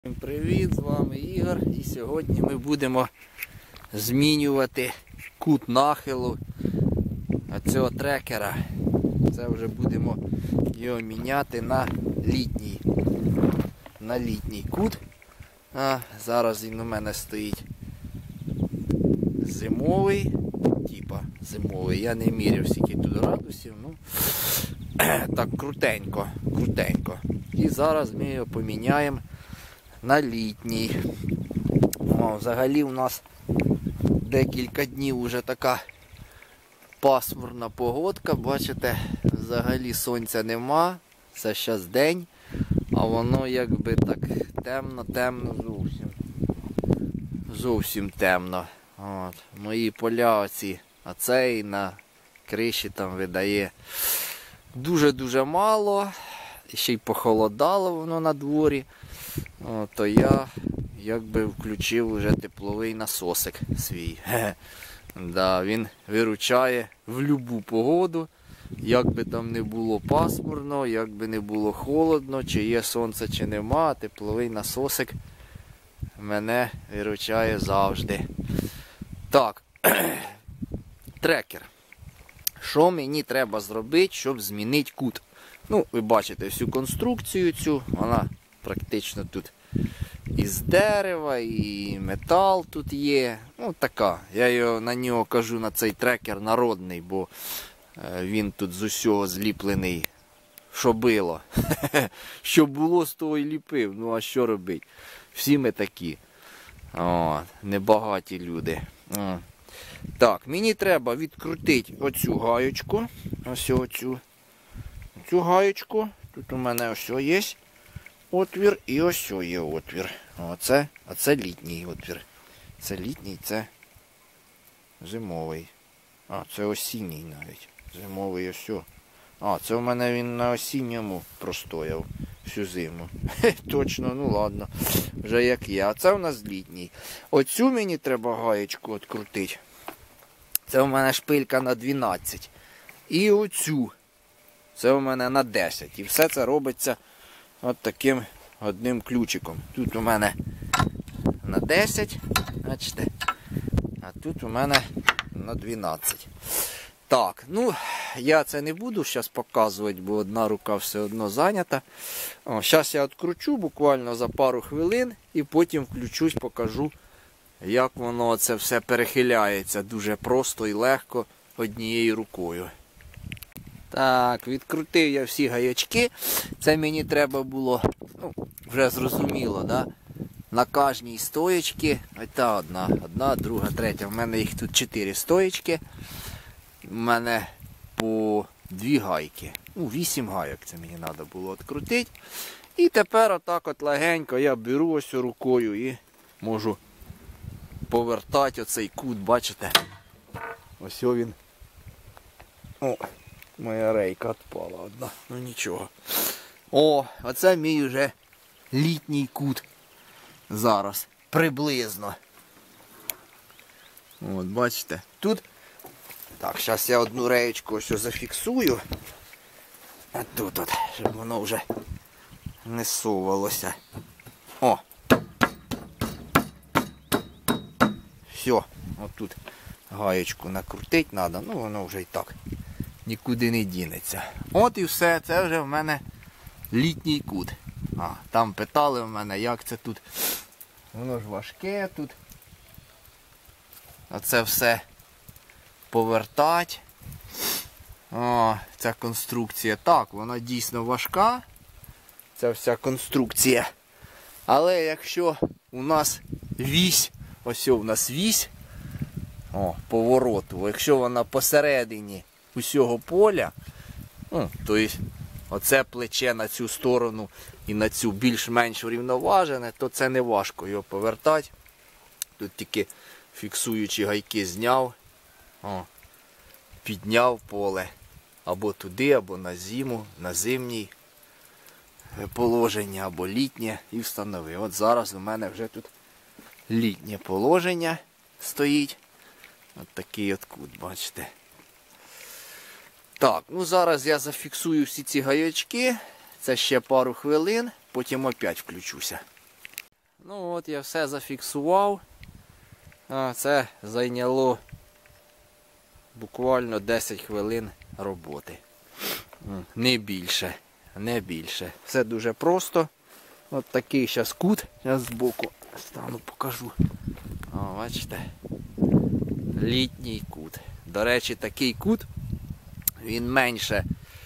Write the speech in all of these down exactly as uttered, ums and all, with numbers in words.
Всім привіт, з вами Ігор, і сьогодні ми будемо змінювати кут нахилу цього трекера. Це вже будемо його міняти на літній на літній кут. А зараз він у мене стоїть зимовий, типа зимовий. Я не міряв скільки тут градусів, ну так крутенько, крутенько. І зараз ми його поміняємо на літній. О, взагалі у нас декілька днів вже така пасмурна погодка, бачите, взагалі сонця нема, це зараз день, а воно якби так темно-темно зовсім. Зовсім темно. От. Мої поля оці, а цей на криші там видає дуже-дуже мало, ще й похолодало воно на дворі. О, то я якби включив вже тепловий насосик свій. Да, він виручає в будь-яку погоду, як би там не було пасмурно, як би не було холодно, чи є сонце, чи нема, тепловий насосик мене виручає завжди. Так, трекер. Що мені треба зробити, щоб змінити кут? Ну, ви бачите всю конструкцію цю, вона практично тут із дерева, і метал тут є. Ну така. Я його, на нього кажу, на цей трекер народний, бо він тут з усього зліплений, що було. Що було, з того і ліпив. Ну а що робити? Всі ми такі. О, небагаті люди. О. Так, мені треба відкрутити оцю гаєчку. Ось оцю. Цю гаєчку. Тут у мене ось є отвір і ось є отвір. Оце, а це літній отвір. Це літній, це зимовий. А, це осінній навіть. Зимовий ось. А, це у мене він на осінньому простояв всю зиму. Хе, точно, ну ладно. Вже як я. А це у нас літній. Оцю мені треба гаєчку відкрутити. Це у мене шпилька на дванадцять. І оцю. Це у мене на десять. І все це робиться от таким одним ключиком. Тут у мене на десять, бачите, а тут у мене на дванадцять. Так, ну, я це не буду зараз показувати, бо одна рука все одно зайнята. О, зараз я відкручу буквально за пару хвилин і потім включусь, покажу, як воно це все перехиляється дуже просто і легко однією рукою. Так, відкрутив я всі гаячки. Це мені треба було, ну, вже зрозуміло, да? На кожній стоєчці, ось та одна, одна, друга, третя. У мене їх тут чотири стоєчки. У мене по дві гайки. Ну, вісім гайок це мені треба було відкрутити. І тепер отак от легенько я беру ось рукою і можу повертати оцей кут, бачите? Ось він. О! Моя рейка відпала одна, ну нічого. О, оце мій вже літній кут. Зараз, приблизно. От, бачите, тут. Так, зараз я одну реєчку ось зафіксую. А тут от, щоб воно вже не совалося. О! Все, отут гаєчку накрутити треба, ну воно вже і так нікуди не дінеться. От і все, це вже в мене літній кут. А, там питали в мене, як це тут. Воно ж важке тут. Оце все повертати. О, ця конструкція. Так, вона дійсно важка. Ця вся конструкція. Але якщо у нас вісь, ось у нас вісь, о, повороту, якщо вона посередині усього поля, ну, тобто оце плече на цю сторону і на цю більш-менш врівноважене, то це не важко його повертати. Тут тільки фіксуючі гайки зняв, о, підняв поле або туди, або на зиму, на зимній положення, або літнє і встановив. От зараз у мене вже тут літнє положення стоїть. От такий от кут, бачите. Так, ну зараз я зафіксую всі ці гаячки, це ще пару хвилин, потім опять включуся. Ну от я все зафіксував. А, це зайняло буквально десять хвилин роботи. Не більше, не більше. Все дуже просто. От такий зараз кут. Зараз збоку стану, покажу. О, бачите? Літній кут. До речі, такий кут, він менше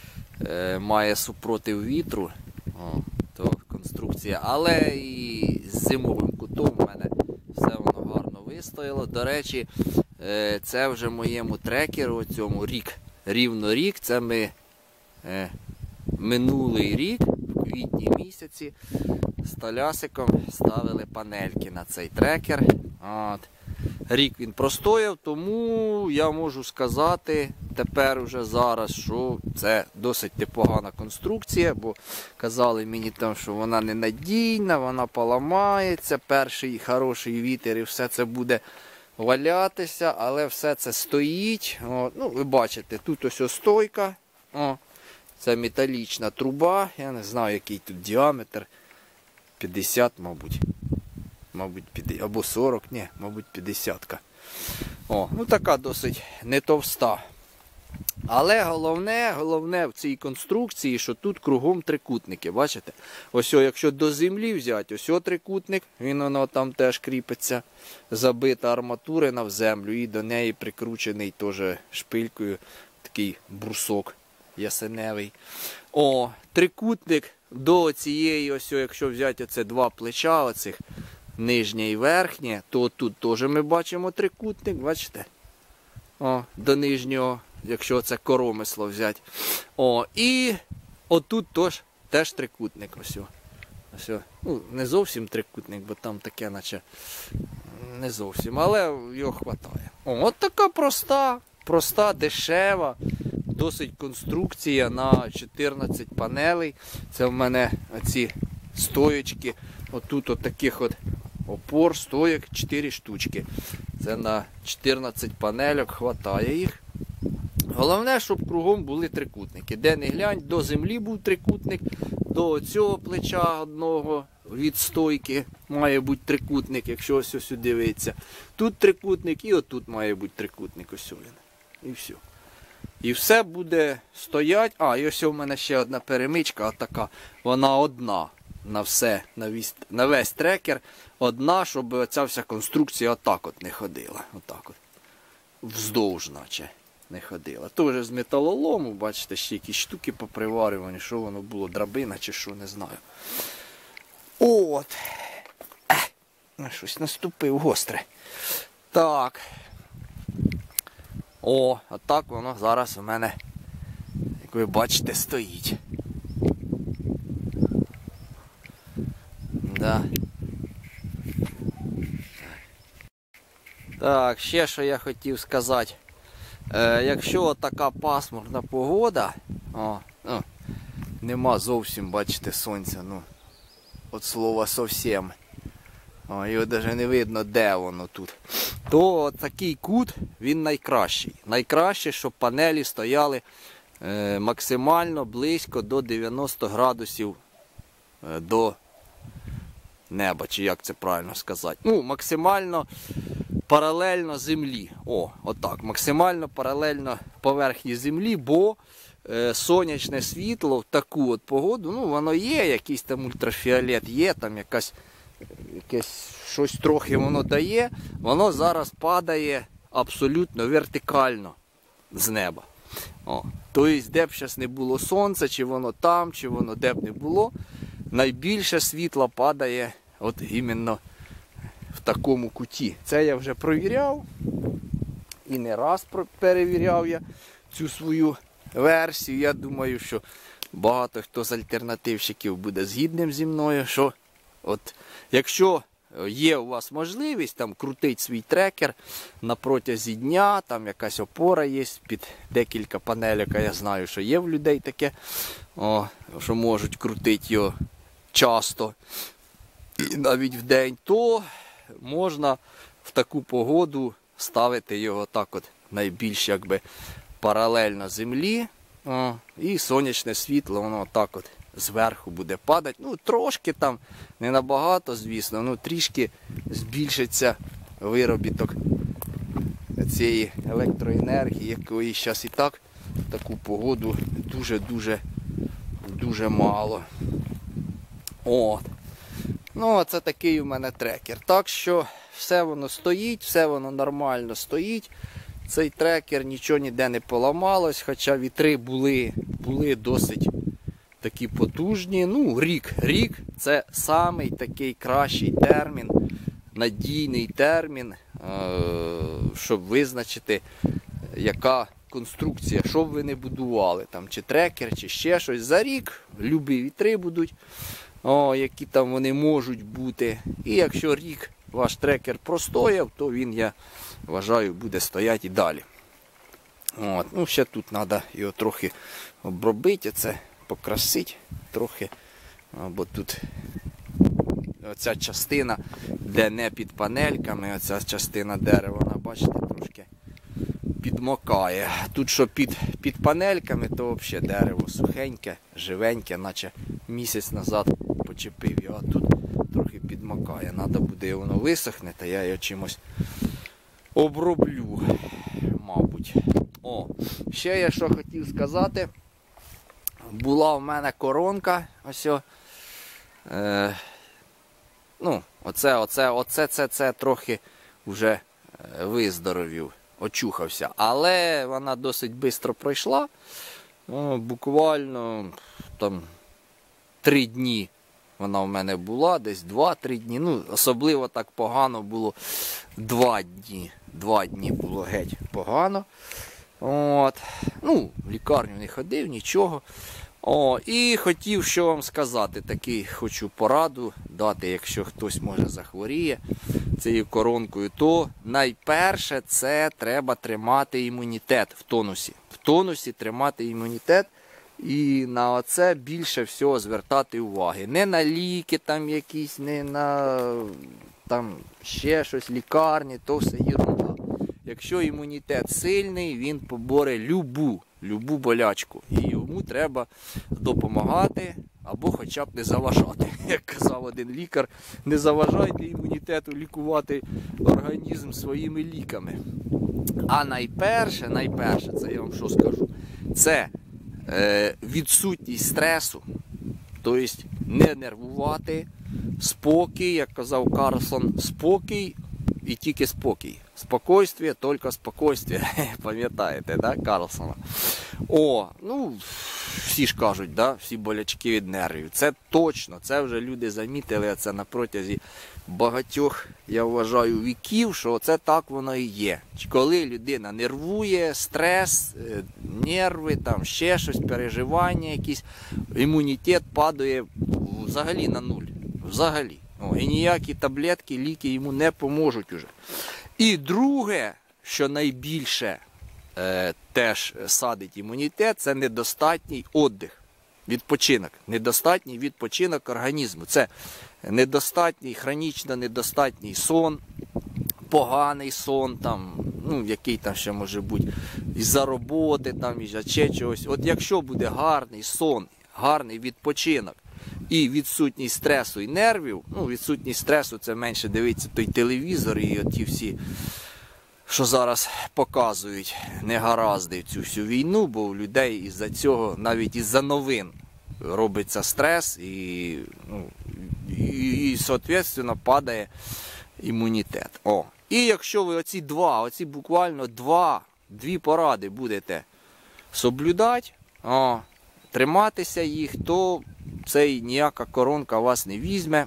е, має супротив вітру. О, то конструкція. Але і з зимовим кутом в мене все воно гарно вистояло. До речі, е, це вже моєму трекеру, цьому рік, рівно рік. Це ми е, минулий рік, в квітні місяці, з Толясиком ставили панельки на цей трекер. От. Рік він простояв, тому я можу сказати тепер уже зараз, що це досить непогана конструкція, бо казали мені там, що вона ненадійна, вона поламається, перший хороший вітер і все це буде валятися, але все це стоїть. О, ну, ви бачите, тут ось стойка, о, це металічна труба, я не знаю, який тут діаметр, п'ятдесят, мабуть. Мабуть, п'ятдесят, або сорок, ні, мабуть, п'ятдесят. О, ну така досить не товста. Але головне, головне в цій конструкції, що тут кругом трикутники, бачите? Ось, якщо до землі взяти, ось трикутник, він воно там теж кріпиться, забита арматурина в землю і до неї прикручений теж шпилькою такий брусок ясеневий. О, трикутник до цієї, ось, якщо взяти оце два плеча оцих, нижнє і верхнє, то тут теж ми бачимо трикутник, бачите? О, до нижнього, якщо це коромисло взяти. О, і отут теж, теж трикутник. Ось. Ось. Ну, не зовсім трикутник, бо там таке, наче не зовсім, але його вистачає. О, от така проста, проста, дешева, досить конструкція на чотирнадцять панелей. Це в мене ці стоєчки, отут от таких от опор, стоєк, чотири штучки. Це на чотирнадцять панельок, хватає їх. Головне, щоб кругом були трикутники. Де не глянь, до землі був трикутник, до цього плеча одного від стойки має бути трикутник, якщо ось ось дивиться. Тут трикутник і отут має бути трикутник, ось він. І все. І все буде стоять. А, і ось у мене ще одна перемичка, така, вона одна. На все, на весь, на весь трекер одна, щоб ця вся конструкція отак от не ходила. Отак от. Вздовж, наче, не ходила. Теж з металолому, бачите, ще якісь штуки поприварювані, що воно було, драбина чи що, не знаю. От. Ех, щось наступив гостре. Так. О, а так воно зараз у мене, як ви бачите, стоїть. Да. Так, ще що я хотів сказати. Е, якщо така пасмурна погода, о, ну, нема зовсім, бачите, сонця, ну, от слова зовсім. О, його навіть не видно, де воно тут. То такий кут, він найкращий. Найкраще, щоб панелі стояли е, максимально близько до дев'яноста градусів е, до неба, чи як це правильно сказати. Ну, максимально паралельно землі. О, отак. Максимально паралельно поверхні землі, бо е, сонячне світло в таку от погоду, ну, воно є, якийсь там ультрафіолет є, там якась, якесь щось трохи воно дає, воно зараз падає абсолютно вертикально з неба. О, тобто, де б зараз не було сонця, чи воно там, чи воно де б не було, найбільше світла падає от іменно в такому куті. Це я вже провіряв. І не раз перевіряв я цю свою версію. Я думаю, що багато хто з альтернативщиків буде згідним зі мною, що от якщо є у вас можливість там крутити свій трекер на протязі дня, там якась опора є під декілька панелек, а я знаю, що є в людей таке, о, що можуть крутити його часто і навіть в день, то можна в таку погоду ставити його так от найбільш якби паралельно землі, о, і сонячне світло воно так от зверху буде падати. Ну, трошки там, не набагато, звісно, ну трішки збільшиться виробіток цієї електроенергії, якої зараз і так в таку погоду дуже-дуже дуже мало. От. Ну, це такий у мене трекер. Так що все воно стоїть, все воно нормально стоїть. Цей трекер нічого ніде не поламалось, хоча вітри були, були досить такі потужні. Ну, рік. Рік це самий такий кращий термін, надійний термін, щоб визначити, яка конструкція, що б ви не будували, там, чи трекер, чи ще щось. За рік любі вітри будуть, о, які там вони можуть бути. І якщо рік ваш трекер простояв, то він, я вважаю, буде стояти і далі. От. Ну, ще тут треба його трохи обробити, це покрасити трохи, бо тут оця частина, де не під панельками, оця частина дерева, вона, бачите, трошки підмокає. Тут, що під, під панельками, то взагалі дерево сухеньке, живеньке, наче місяць назад почепив його, а тут трохи підмокає. Треба буде, воно висохне, та я його чимось оброблю, мабуть. О, ще я що хотів сказати. Була в мене коронка, ось о, е, ну, оце, оце, оце, це, це трохи вже виздоровів, очухався. Але вона досить швидко пройшла, о, буквально там три дні вона в мене була, десь два-три дні, ну, особливо так погано було два дні, два дні було геть погано. От. Ну, в лікарню не ходив, нічого. О, і хотів що вам сказати, такий хочу пораду дати, якщо хтось може захворіє цією коронкою, то найперше це треба тримати імунітет в тонусі. В тонусі тримати імунітет і на це більше всього звертати уваги. Не на ліки там якісь, не на там ще щось, лікарні, то все єрунда. Якщо імунітет сильний, він поборе любу, любу болячку. І йому треба допомагати або хоча б не заважати. Як казав один лікар, не заважайте імунітету лікувати організм своїми ліками. А найперше, найперше, це я вам що скажу, це е, відсутність стресу, тобто не нервувати, спокій, як казав Карлсон, спокій і тільки спокій. Спокойствие, тільки спокойствие. Пам'ятаєте, да, Карлсона? О, ну, всі ж кажуть, да, всі болячки від нервів. Це точно, це вже люди замітили, це на протязі багатьох, я вважаю, віків, що це так воно і є. Коли людина нервує, стрес, нерви, там ще щось, переживання якісь, імунітет падає взагалі на нуль. Взагалі. О, і ніякі таблетки, ліки йому не поможуть уже. І друге, що найбільше е, теж садить імунітет, це недостатній віддих, відпочинок. Недостатній відпочинок організму. Це недостатній, хронічно недостатній сон, поганий сон, там, ну, який там ще може бути, із-за роботи, там, із-за ще чогось. От якщо буде гарний сон, гарний відпочинок, і відсутність стресу і нервів, ну, відсутність стресу, це менше дивиться той телевізор і ті всі, що зараз показують негаразди в цю всю війну, бо у людей із-за цього, навіть із-за новин, робиться стрес і, ну, і, і соответственно, падає імунітет. О. І якщо ви оці два, оці буквально два, дві поради будете соблюдати, о, триматися їх, то цей ніяка коронка вас не візьме,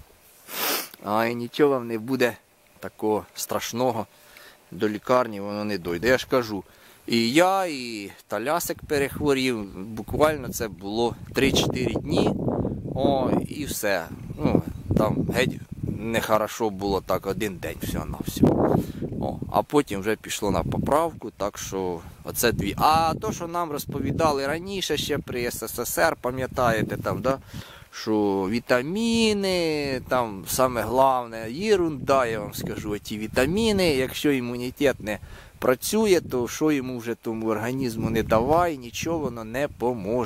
а і нічого вам не буде такого страшного, до лікарні воно не дойде. Я ж кажу, і я, і Талясик перехворів, буквально це було три-чотири дні, о, і все. Ну, там геть нехорошо було так один день всього на всього. О, а потім вже пішло на поправку, так що оце дві. А то, що нам розповідали раніше ще при ес ес ес ер, пам'ятаєте, там, да, що вітаміни, там саме головне, єрунда, я вам скажу, ті вітаміни, якщо імунітет не працює, то що йому вже тому організму не давай, нічого воно не поможе.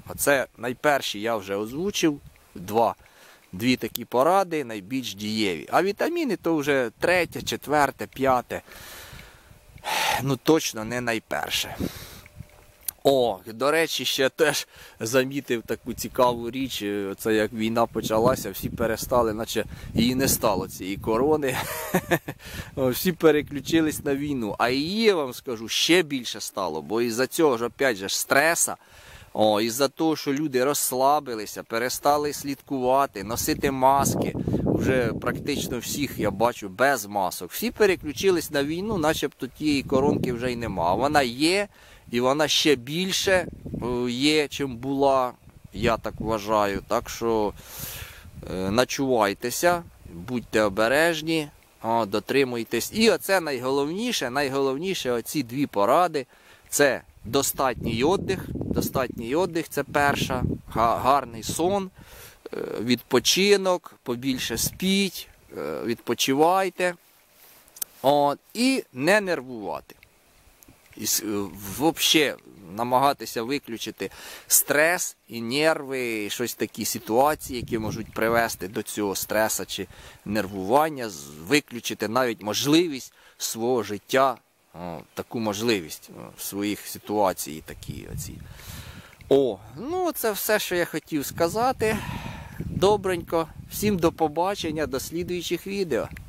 Оце найперші я вже озвучив, два. Дві такі поради найбільш дієві. А вітаміни то вже третє, четверте, п'яте. Ну точно не найперше. О, до речі, ще теж замітив таку цікаву річ. Це як війна почалася, всі перестали, наче її не стало, цієї корони. Всі переключились на війну. А її, я вам скажу, ще більше стало. Бо із-за цього ж, опять же, стреса, о, із-за того, що люди розслабилися, перестали слідкувати, носити маски. Вже практично всіх я бачу без масок. Всі переключились на війну, начебто тієї коронки вже й нема. Вона є. І вона ще більше є, чим була, я так вважаю. Так що е, начувайтеся, будьте обережні, о, дотримуйтесь. І оце найголовніше, найголовніше оці дві поради. Це достатній віддих. Достатній віддих – це перша, гарний сон, е, відпочинок, побільше спіть, е, відпочивайте. О, і не нервувати. І взагалі намагатися виключити стрес і нерви, і щось такі ситуації, які можуть привести до цього стресу чи нервування, виключити навіть можливість свого життя, о, таку можливість в своїх ситуаціях такі оці. О, ну це все, що я хотів сказати. Добренько. Всім до побачення, до слідуючих відео.